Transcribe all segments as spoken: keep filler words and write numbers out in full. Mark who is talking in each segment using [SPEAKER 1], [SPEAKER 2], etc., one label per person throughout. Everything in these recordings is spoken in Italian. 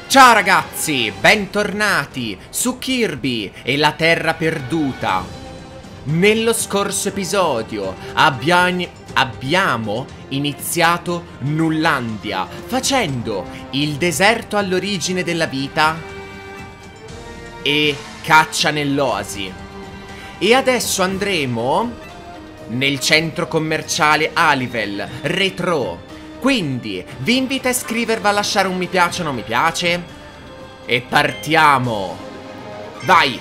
[SPEAKER 1] Ciao ragazzi, bentornati su Kirby e la Terra Perduta. Nello scorso episodio abbiamo, abbiamo iniziato Nullandia, facendo il deserto all'origine della vita e caccia nell'oasi. E adesso andremo nel centro commerciale Alivel Retro. Quindi vi invito a iscrivervi, a lasciare un mi piace o non mi piace. E partiamo. Vai.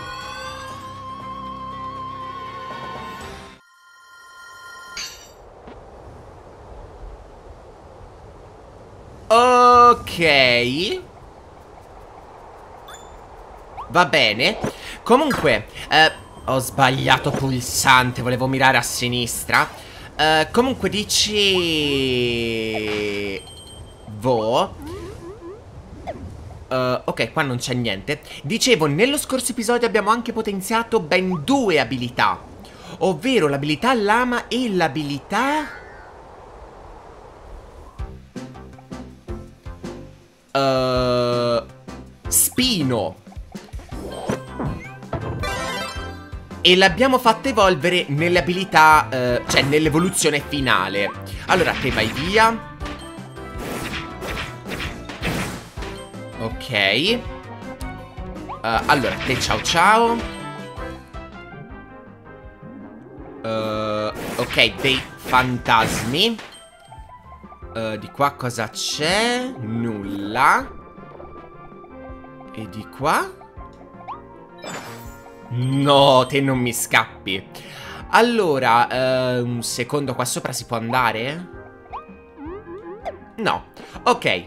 [SPEAKER 1] Ok. Va bene. Comunque eh, ho sbagliato pulsante, volevo mirare a sinistra. Uh, comunque dicevo uh, ok, qua non c'è niente. Dicevo, nello scorso episodio abbiamo anche potenziato ben due abilità, ovvero l'abilità lama e l'abilità uh, spino. E l'abbiamo fatta evolvere nelle abilità, eh, cioè nell'evoluzione finale. Allora, te vai via. Ok. uh, Allora, te ciao ciao. uh, Ok, dei fantasmi. uh, Di qua cosa c'è? Nulla. E di qua? No, te non mi scappi. Allora, uh, un secondo, qua sopra si può andare? No, ok.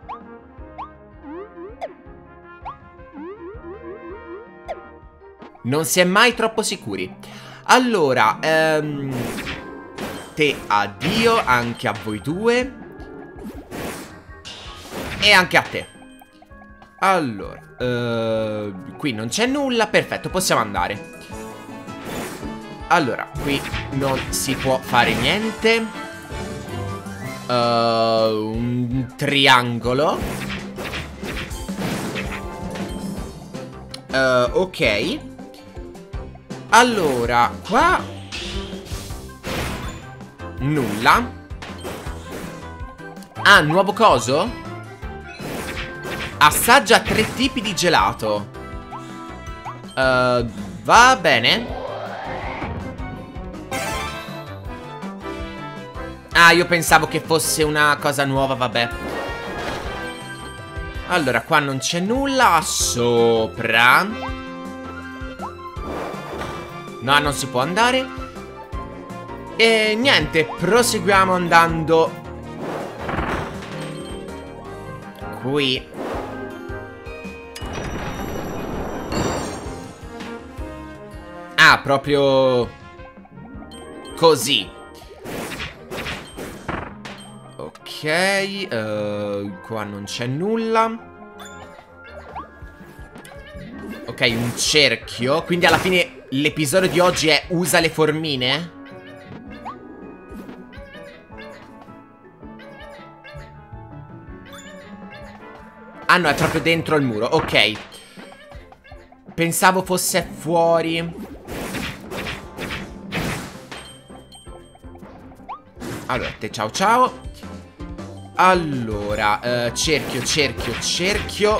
[SPEAKER 1] Non si è mai troppo sicuri. Allora, um, te addio anche a voi due. E anche a te. Allora, uh, qui non c'è nulla, perfetto, possiamo andare. Allora, qui non si può fare niente. uh, Un triangolo. uh, Ok. Allora, qua nulla. Ah, nuovo coso? Assaggia tre tipi di gelato. uh, Va bene. Ah, io pensavo che fosse una cosa nuova, vabbè. Allora, qua non c'è nulla. Sopra no, non si può andare. E niente, proseguiamo andando qui. Ah, proprio così. Ok, uh, qua non c'è nulla. Ok, un cerchio. Quindi alla fine l'episodio di oggi è usa le formine? Ah no, è proprio dentro il muro, ok. Pensavo fosse fuori. Allora, te ciao ciao. Allora, uh, cerchio, cerchio, cerchio.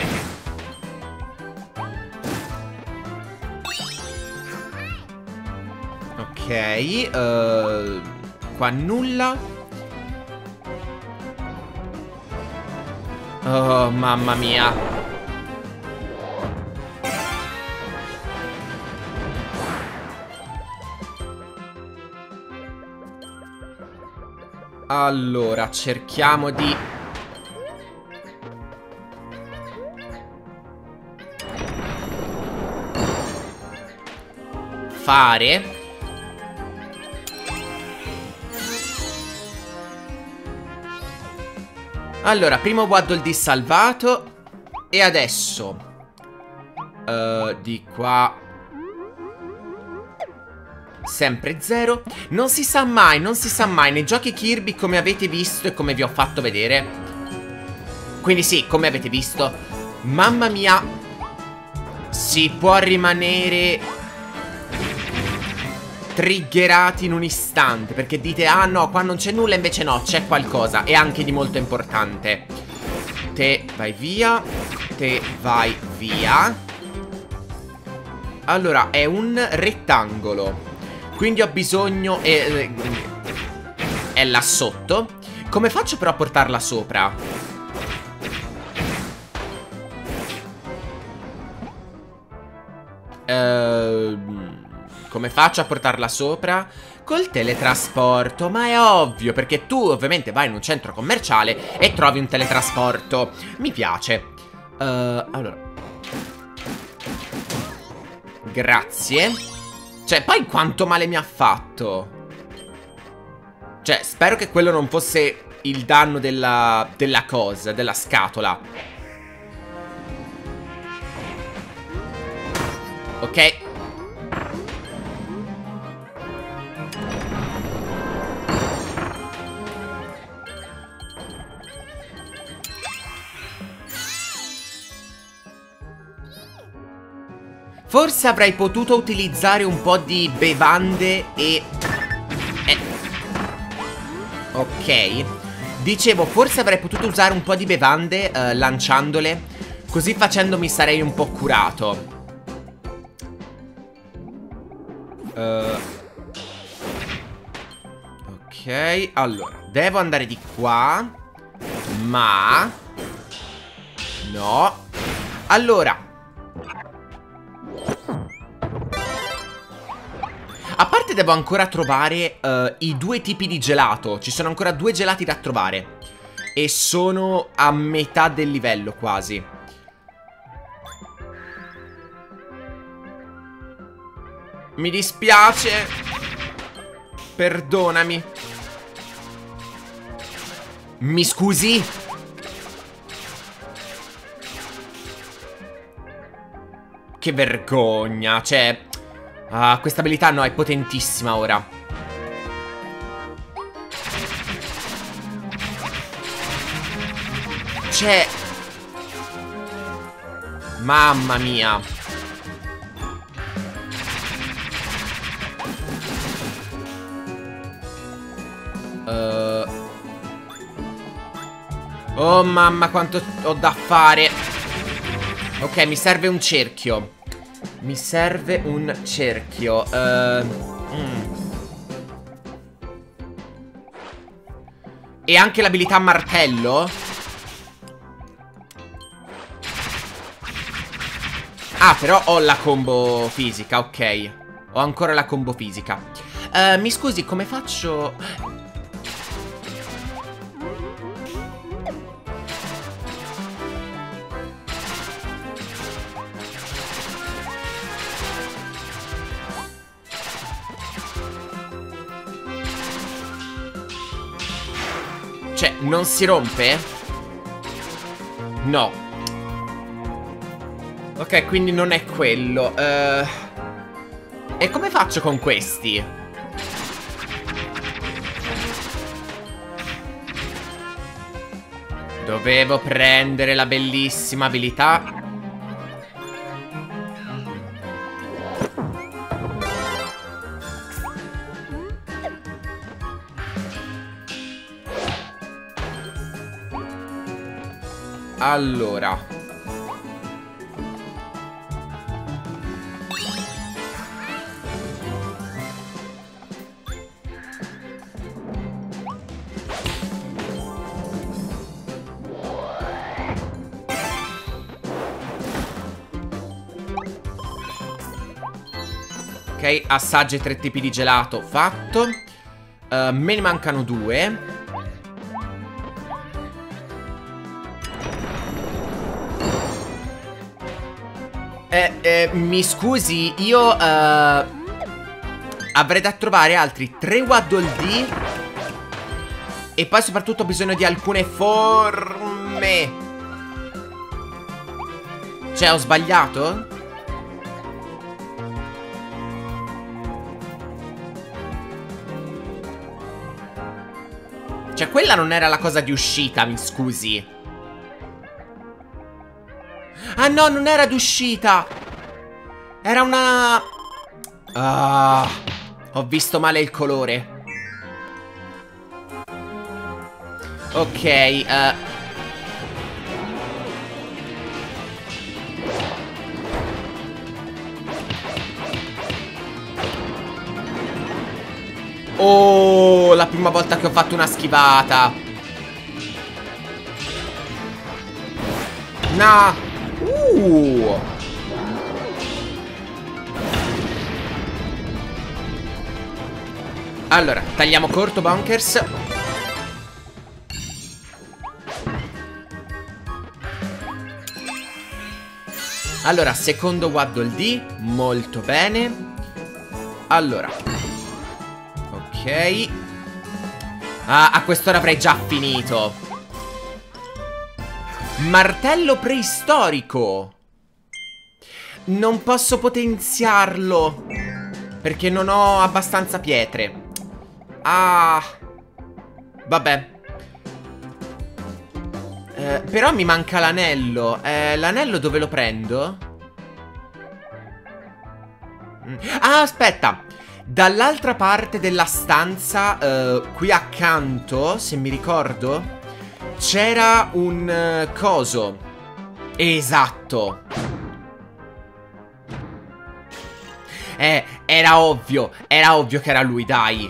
[SPEAKER 1] Ok, uh, qua nulla. Oh, mamma mia. Allora, cerchiamo di fare. Allora, primo waddle di salvato. E adesso uh, di qua sempre zero. Non si sa mai, non si sa mai. Nei giochi Kirby, come avete visto e come vi ho fatto vedere, Quindi sì, come avete visto, mamma mia, si può rimanere triggerati in un istante, perché dite, ah no, qua non c'è nulla, invece no, c'è qualcosa, e anche di molto importante. Te vai via, te vai via. Allora, è un rettangolo, quindi ho bisogno, eh, è là sotto. Come faccio però a portarla sopra? Ehm... Come faccio a portarla sopra? Col teletrasporto, ma è ovvio, perché tu ovviamente vai in un centro commerciale e trovi un teletrasporto. Mi piace. uh, Allora, grazie. Cioè, poi quanto male mi ha fatto. Cioè, spero che quello non fosse il danno della, della cosa, della scatola. Ok. Forse avrei potuto utilizzare un po' di bevande e... Eh. Ok. Dicevo, forse avrei potuto usare un po' di bevande eh, lanciandole. Così facendo mi sarei un po' curato. uh. Ok, allora devo andare di qua. Ma no. Allora, a parte devo ancora trovare uh, i due tipi di gelato. Ci sono ancora due gelati da trovare e sono a metà del livello quasi. Mi dispiace. Perdonami. Mi scusi? Che vergogna. Cioè... Ah, questa abilità no, è potentissima ora. Cioè... Mamma mia. uh... Oh mamma, quanto ho da fare. Ok, mi serve un cerchio. Mi serve un cerchio. uh, mm. E anche l'abilità martello. Ah, però ho la combo fisica, ok. Ho ancora la combo fisica. uh, Mi scusi, come faccio? Cioè, non si rompe? No. Ok, quindi non è quello. uh... E come faccio con questi? Dovevo prendere la bellissima abilità. Allora, ok, assaggia i tre tipi di gelato. Fatto. uh, Me ne mancano due. Eh, eh, mi scusi, io uh, avrei da trovare altri tre Waddle Dee. E poi soprattutto ho bisogno di alcune forme. Cioè, ho sbagliato? Cioè, quella non era la cosa di uscita, mi scusi. Ah no, non era d'uscita. Era una... Ah, ho visto male il colore. Ok, uh... Oh, la prima volta che ho fatto una schivata. No. Uh. Allora, tagliamo corto, Bonkers. Allora, secondo Waddle Dee. Molto bene. Allora. Ok. Ah, a quest'ora avrei già finito. Martello preistorico. Non posso potenziarlo perché non ho abbastanza pietre. Ah. Vabbè. eh, Però mi manca l'anello. eh, L'anello dove lo prendo? Ah, aspetta. Dall'altra parte della stanza, eh, qui accanto, se mi ricordo, c'era un uh, coso. Esatto. Eh, era ovvio. Era ovvio che era lui, dai.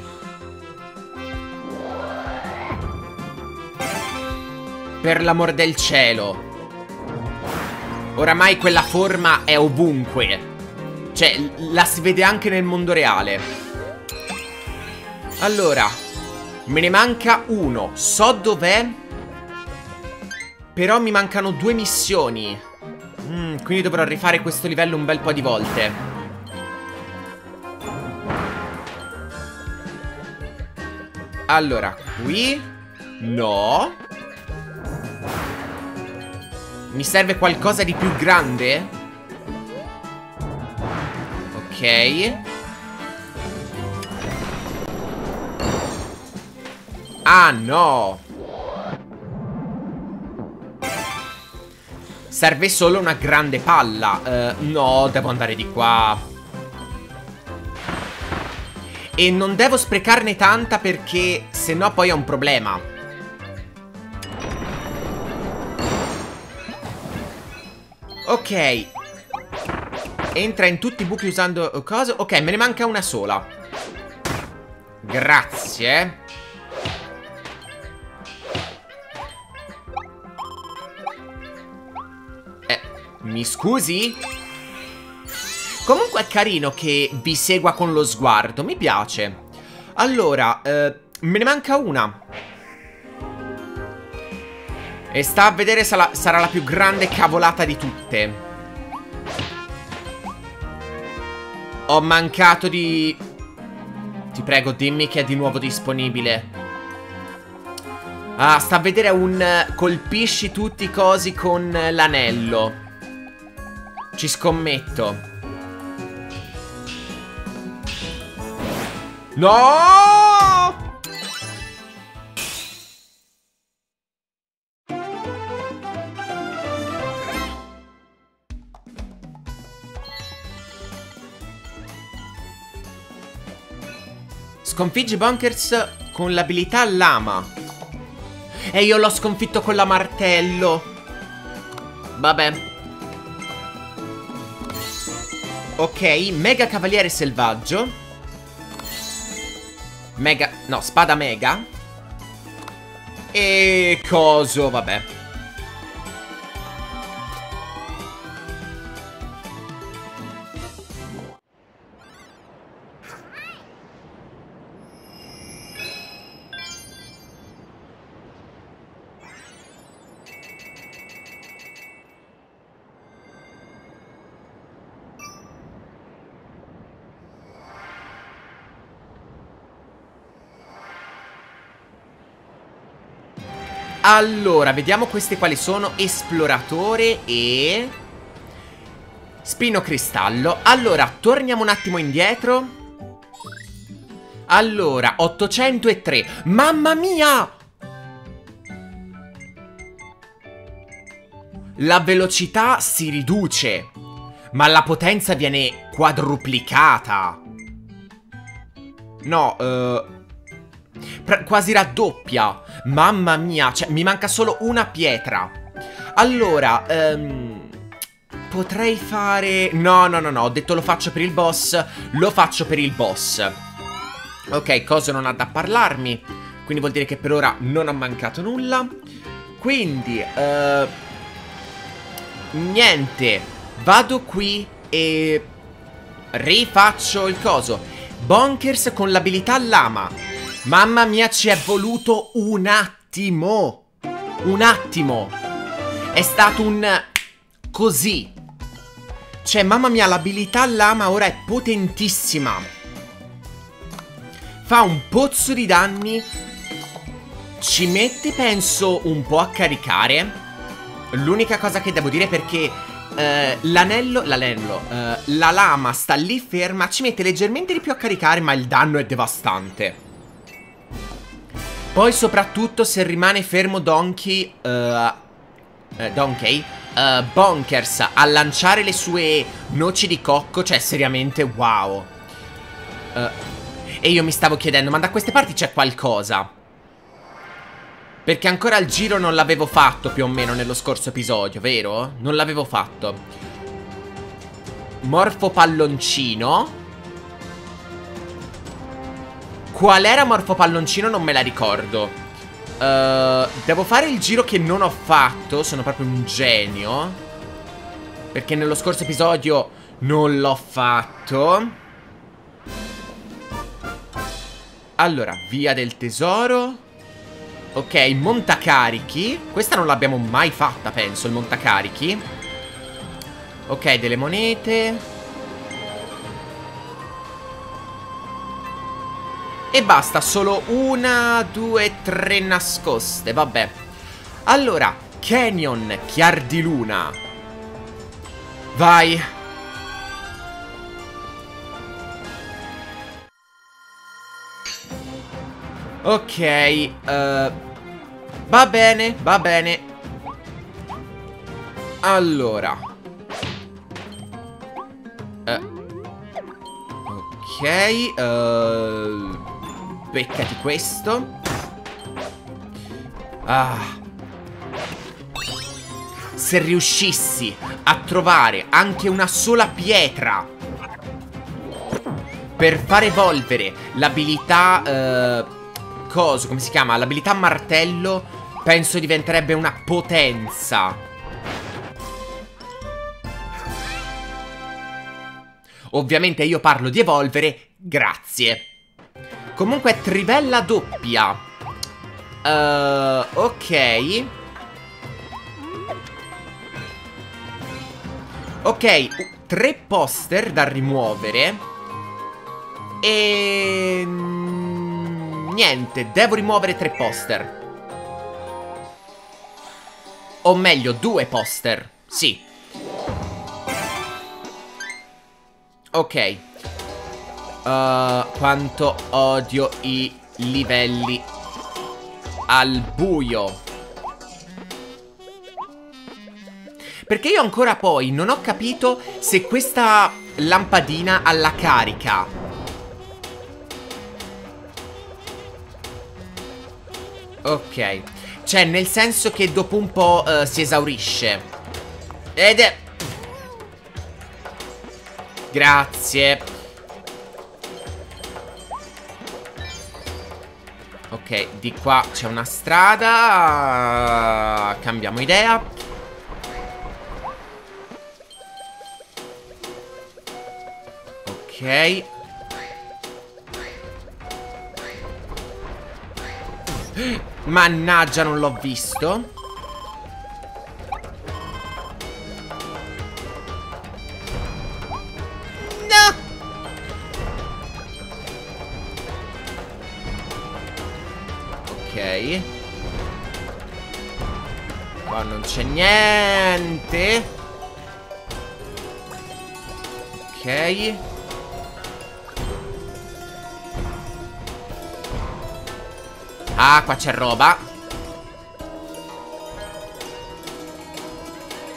[SPEAKER 1] Per l'amor del cielo. Oramai quella forma è ovunque. Cioè, la si vede anche nel mondo reale. Allora, me ne manca uno. So dov'è. Però mi mancano due missioni. mm, Quindi dovrò rifare questo livello un bel po' di volte. Allora, qui no. Mi serve qualcosa di più grande? Ok. Ah no. Serve solo una grande palla. uh, No, devo andare di qua. E non devo sprecarne tanta perché sennò poi è un problema. Ok. Entra in tutti i buchi usando cose. Ok, me ne manca una sola. Grazie. Eh, mi scusi? Comunque è carino che vi segua con lo sguardo. Mi piace. Allora, eh, me ne manca una. E sta a vedere se la, sarà la più grande cavolata di tutte. Ho mancato di... Ti prego, dimmi che è di nuovo disponibile. Ah, sta a vedere un... Colpisci tutti i cosi con l'anello. Ci scommetto. No! Sconfiggi Bonkers con l'abilità lama. E io l'ho sconfitto con la martello. Vabbè. Ok, mega cavaliere selvaggio. Mega, no, spada mega. E coso, vabbè. Allora, vediamo questi quali sono. Esploratore e... Spino cristallo. Allora, torniamo un attimo indietro. Allora, ottocentotre. Mamma mia! La velocità si riduce, ma la potenza viene quadruplicata. No, eh... quasi raddoppia. Mamma mia, cioè mi manca solo una pietra. Allora, ehm... potrei fare... No, no, no, no, ho detto lo faccio per il boss. Lo faccio per il boss. Ok, Coso non ha da parlarmi, quindi vuol dire che per ora non ho mancato nulla. Quindi, eh... niente, vado qui e rifaccio il coso. Bonkers con l'abilità lama. Mamma mia, ci è voluto un attimo. Un attimo. È stato un... così. Cioè, mamma mia, l'abilità lama ora è potentissima. Fa un pozzo di danni. Ci mette, penso, un po' a caricare. L'unica cosa che devo dire è perché uh, l'anello, l'anello, uh, la lama sta lì ferma. Ci mette leggermente di più a caricare, ma il danno è devastante. Poi soprattutto se rimane fermo Donkey, uh, uh, Donkey, uh, Bonkers a lanciare le sue noci di cocco, cioè seriamente wow. Uh, e io mi stavo chiedendo, ma da queste parti c'è qualcosa? Perché ancora il giro non l'avevo fatto più o meno nello scorso episodio, vero? Non l'avevo fatto. Morfo palloncino. Qual era Morfo palloncino? Non me la ricordo. uh, Devo fare il giro che non ho fatto. Sono proprio un genio, perché nello scorso episodio non l'ho fatto. Allora, via del tesoro. Ok, montacarichi. Questa non l'abbiamo mai fatta, penso, il montacarichi. Ok, delle monete. E basta, solo una, due, tre nascoste, vabbè. Allora, Canyon, Chiar di Luna. Vai. Ok, uh, va bene, va bene. Allora uh, ok, uh, beccati questo. Ah. Se riuscissi a trovare anche una sola pietra per far evolvere l'abilità... Uh, Coso, come si chiama? L'abilità martello, penso diventerebbe una potenza. Ovviamente io parlo di evolvere, grazie. Comunque è trivella doppia. uh, Ok. Ok, tre poster da rimuovere. E... niente, devo rimuovere tre poster. O meglio, due poster. Sì. Ok. uh, Quanto odio i livelli al buio. Perché io ancora poi non ho capito se questa lampadina ha la carica. Ok. Cioè, nel senso che dopo un po' uh, si esaurisce. Ed è... grazie. Ok, di qua c'è una strada. Cambiamo idea. Ok. Mannaggia, non l'ho visto. No. Ok. Qua non c'è niente. Ok. Ah, qua c'è roba.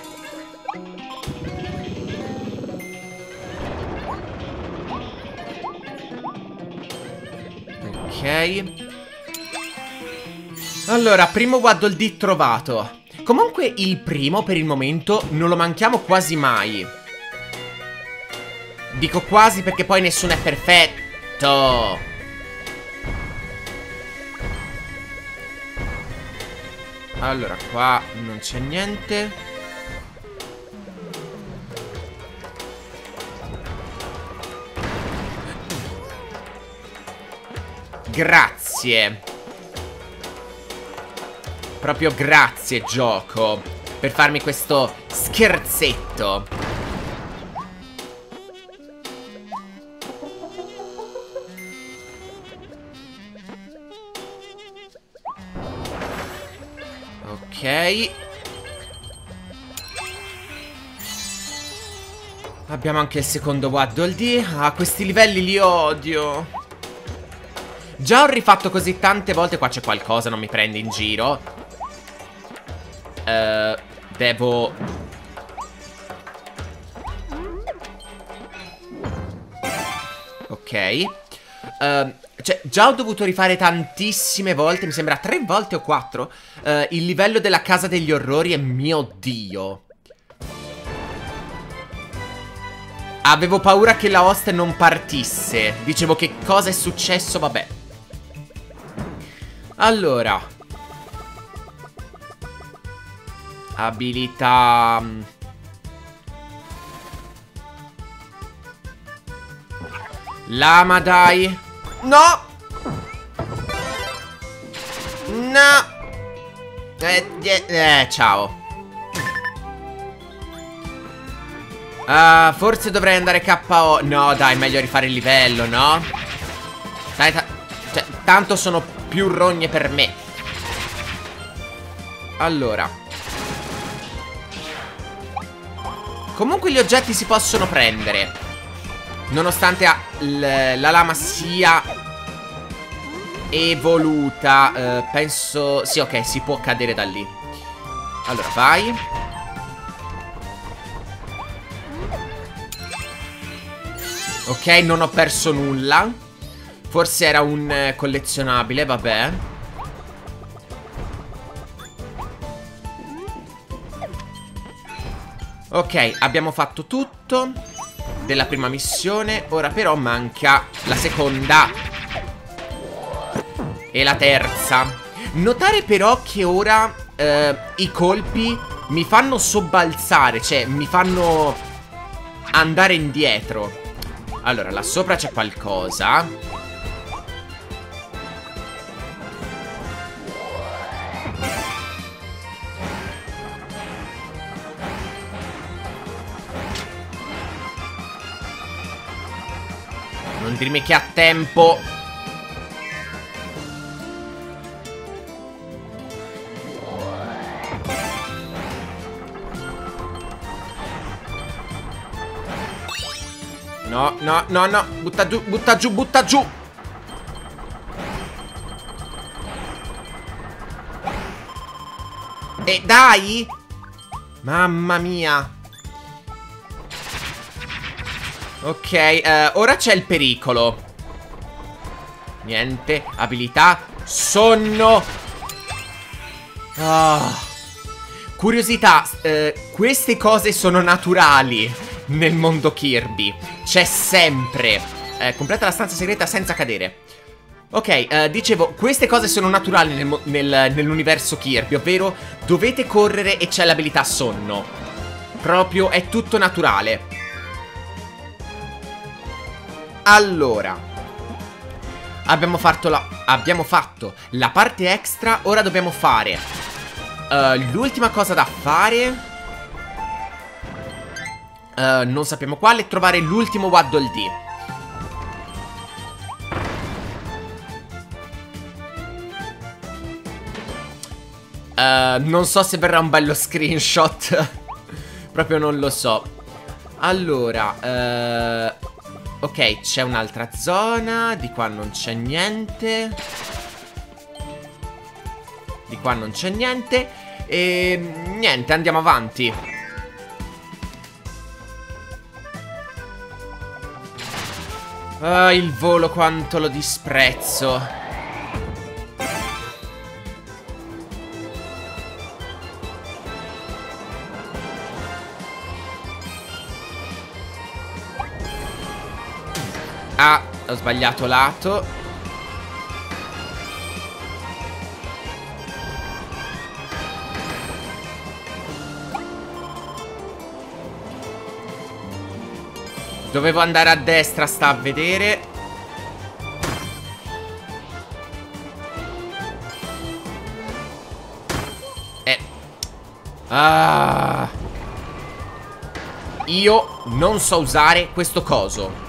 [SPEAKER 1] Ok. Allora, primo Waddle Dee trovato. Comunque il primo per il momento non lo manchiamo quasi mai. Dico quasi perché poi nessuno è perfetto. Allora, qua non c'è niente. Grazie. Proprio grazie, gioco, per farmi questo scherzetto. Ok. Abbiamo anche il secondo Waddle Dee. Ah, questi livelli li odio. Già ho rifatto così tante volte. Qua c'è qualcosa, non mi prendi in giro. uh, Devo... Ok. uh, Cioè, già ho dovuto rifare tantissime volte. Mi sembra tre volte o quattro uh, il livello della casa degli orrori. E mio Dio, avevo paura che la host non partisse. Dicevo, che cosa è successo? Vabbè. Allora, abilità. Lama, dai. No. No. Eh, eh, eh ciao. Uh, forse dovrei andare K O. No, dai, meglio rifare il livello, no? Dai, ta cioè, tanto sono più rogne per me. Allora, comunque gli oggetti si possono prendere, nonostante la lama sia evoluta. uh, Penso... Sì, ok, si può cadere da lì. Allora, vai. Ok, non ho perso nulla. Forse era un eh, collezionabile, vabbè. Ok, abbiamo fatto tutto della prima missione. Ora però manca la seconda e la terza. Notare però che ora eh, i colpi mi fanno sobbalzare, cioè mi fanno andare indietro. Allora, là sopra c'è qualcosa. Non dirmi che ha tempo. No, no, no, no. Butta giù, butta giù, butta giù. E dai. Mamma mia. Ok, eh, ora c'è il pericolo. Niente, abilità, sonno. Oh. Curiosità, eh, queste cose sono naturali nel mondo Kirby. C'è sempre. eh, Completa la stanza segreta senza cadere. Ok, eh, dicevo, queste cose sono naturali nel, nel, nell'universo Kirby, ovvero dovete correre e c'è l'abilità sonno. Proprio, è tutto naturale. Allora, abbiamo fatto la, abbiamo fatto la parte extra. Ora dobbiamo fare uh, l'ultima cosa da fare. Uh, non sappiamo quale. Trovare l'ultimo Waddle Dee. Uh, non so se verrà un bello screenshot. Proprio non lo so. Allora, uh, ok, c'è un'altra zona. Di qua non c'è niente. Di qua non c'è niente. E niente, andiamo avanti. Ah, il volo quanto lo disprezzo. Ah, ho sbagliato lato. Dovevo andare a destra, sta a vedere. Eh. Ah. Io non so usare questo coso.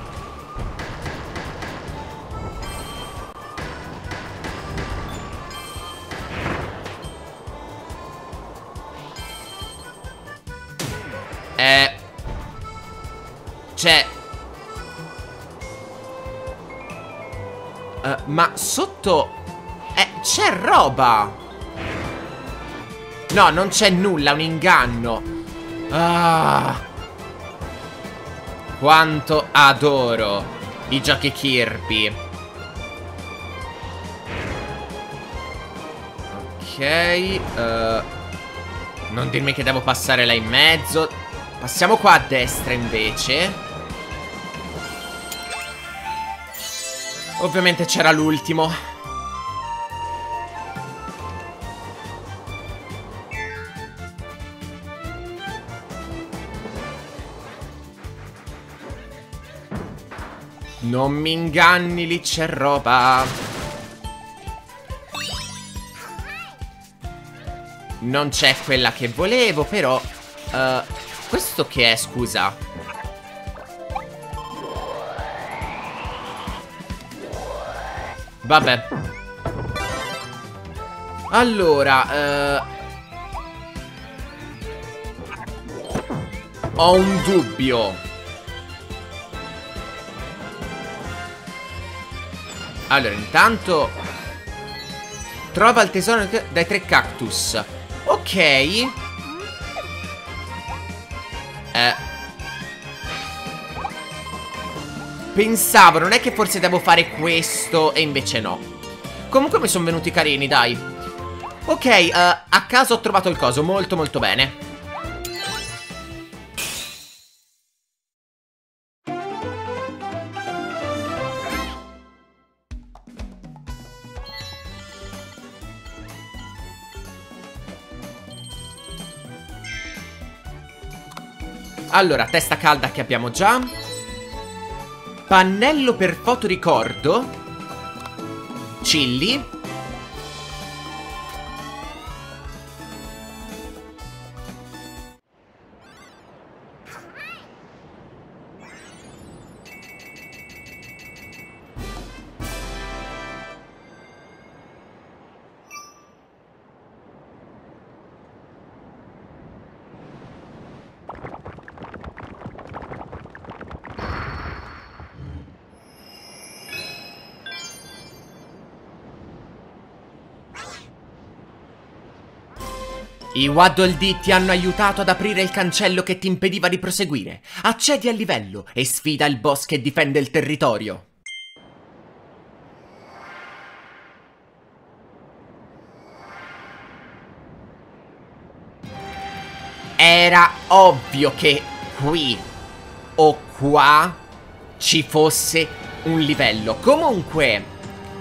[SPEAKER 1] Eh. C'è. Uh, ma sotto. Eh, c'è roba. No, non c'è nulla, è un inganno. Ah. Quanto adoro i giochi Kirby. Ok. uh, Non dirmi che devo passare là in mezzo. Passiamo qua a destra invece. Ovviamente c'era l'ultimo. Non mi inganni, lì c'è roba. Non c'è quella che volevo, però uh, questo che è, scusa? Vabbè. Allora, uh, ho un dubbio. Allora, intanto trova il tesoro dai tre cactus. Ok. Eh. Pensavo, non è che forse devo fare questo e invece no. Comunque mi sono venuti carini, dai. Ok, uh, a caso ho trovato il coso, molto molto bene. Allora, testa calda che abbiamo già. Pannello per fotoricordo. Chilli. I Waddle Dee ti hanno aiutato ad aprire il cancello che ti impediva di proseguire. Accedi al livello e sfida il boss che difende il territorio. Era ovvio che qui o qua ci fosse un livello. Comunque,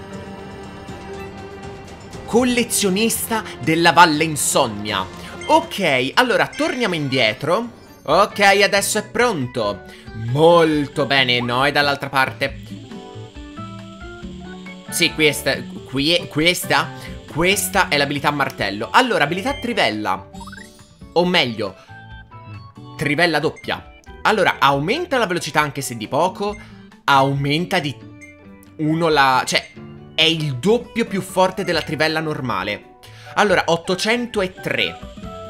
[SPEAKER 1] collezionista della Valle Insonnia. Ok, allora torniamo indietro. Ok, adesso è pronto. Molto bene, no, è dall'altra parte. Sì, questa, qui è, questa, questa è l'abilità martello. Allora, abilità trivella. O meglio, trivella doppia. Allora, aumenta la velocità anche se di poco. Aumenta di uno la... cioè... è il doppio più forte della trivella normale. Allora, ottocentotre.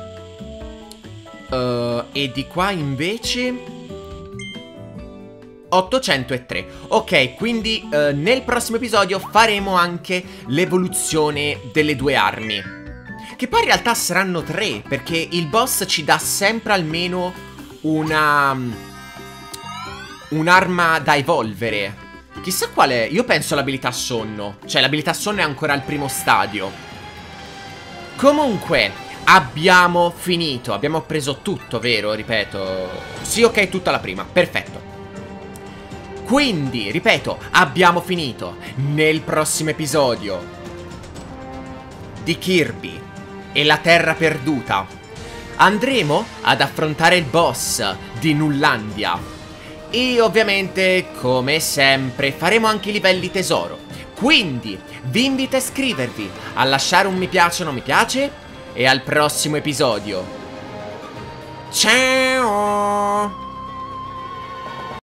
[SPEAKER 1] Uh, e di qua invece ottocentotre. Ok, quindi uh, nel prossimo episodio faremo anche l'evoluzione delle due armi, che poi in realtà saranno tre, perché il boss ci dà sempre almeno una... un'arma da evolvere. Chissà qual è. Io penso l'abilità sonno. Cioè l'abilità sonno è ancora al primo stadio. Comunque abbiamo finito. Abbiamo preso tutto, vero? Ripeto. Sì, ok, tutta la prima. Perfetto. Quindi, ripeto, abbiamo finito. Nel prossimo episodio di Kirby e la Terra Perduta andremo ad affrontare il boss di Nullandia. E ovviamente, come sempre, faremo anche i livelli tesoro. Quindi, vi invito a iscrivervi, a lasciare un mi piace o non mi piace, e al prossimo episodio. Ciao!